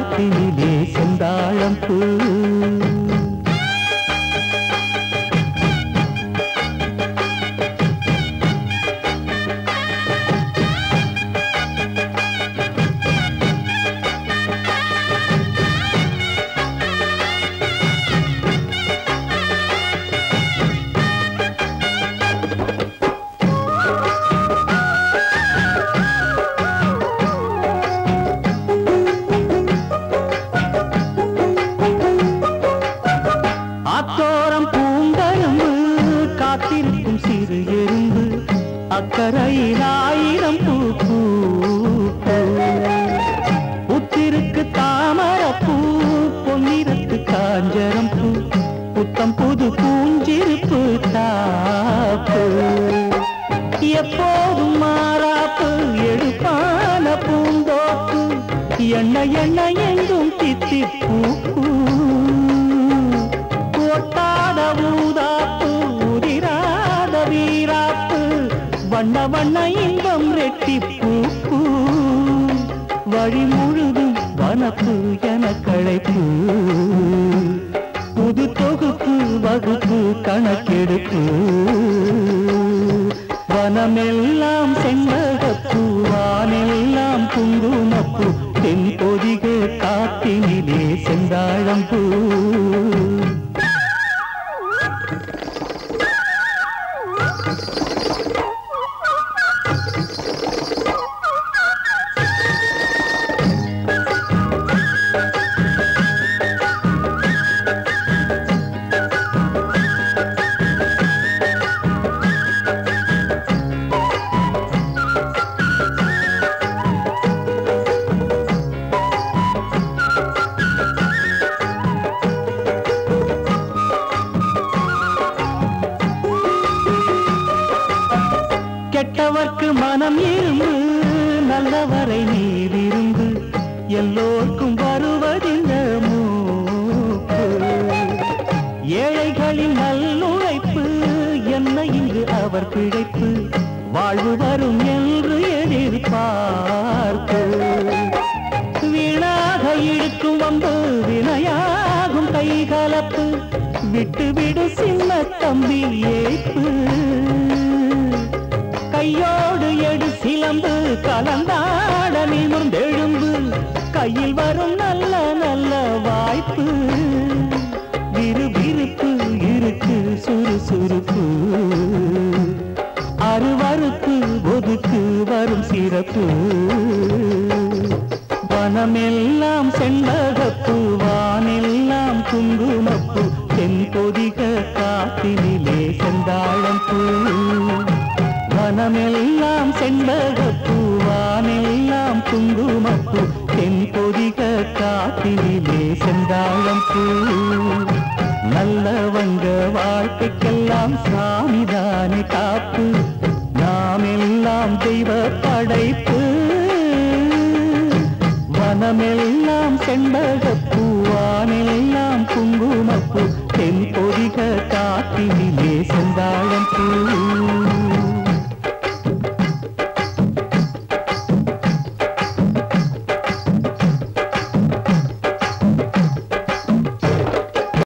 காட்டினிலே செந்தாழம் பூ அக்கரையில் ஆயிரம் பூ புத்திருக்கு தாமரப்பூ பொன்னிறத்து காஞ்சரம் பூ புத்தம் புது பூஞ்சிருப்பு தாப்பு எப்போதும் மாறாப்பு எடுப்பான பூந்தோப்பு எண்ணெய் எண்ணெய் எங்கும் தித்திப்பூ ஒட்டாத ஊதாப்பு உதிராத வீராப்பு வண்ண வண்ண இன்பம் ரெட்டிப்பூ வழி முழுதும் வனப்பு என களைப்பு புது தொகுப்பு வகுப்பு கணக்கெடுப்பு வனமெல்லாம் செண்பகப்பூ வானெல்லாம் குங்குமப்பூ தென் பொதிகை காத்தினிலே செந்தாழம்பூ கெட்டவர்க்கு மனம் இரும்பு நல்லவரை நீர் இரும்பு எல்லோருக்கும் வருவதிந்த மூப்பு ஏழைகளின் நல்லுழைப்பு என்ன இங்கு அவர் பிழைப்பு வாழ்வு வரும் என்று எதிர்பார்ப்பு வீணாக இழுக்கும் வந்து வினையாகும் கைகலப்பு விட்டு விடு சின்ன தம்பி ஏய்ப்பு கையோடு எடு சிலம்பு கலந்தாட நிமிர்ந்தெழும்பு கையில் வரும் நல்ல நல்ல வாய்ப்பு விறுவிறுப்பு இருக்கு சுறுசுறுப்பு அருவறுப்பு ஒதுக்கு வரும் சிறப்பு வனமெல்லாம் செண்பகப்பூ வானெல்லாம் குங்குமப்பூ தென் பொதிக காத்தினிலே செந்தாழம்பூ வனமெல்லாம் செண்பகப்பூ வானெல்லாம் குங்குமப்பூ தென் பொதிக காத்தினிலே செந்தாழம்பூ நல்லவங்க வாழ்க்கைக்கெல்லாம் சாமிதானே காப்பு நாம் எல்லாம் தெய்வ படைப்பு வனமெல்லாம் செண்பகப்பூ வானெல்லாம் குங்குமப்பூ தென் பொதிக காத்தினிலே செந்தாழம்பூ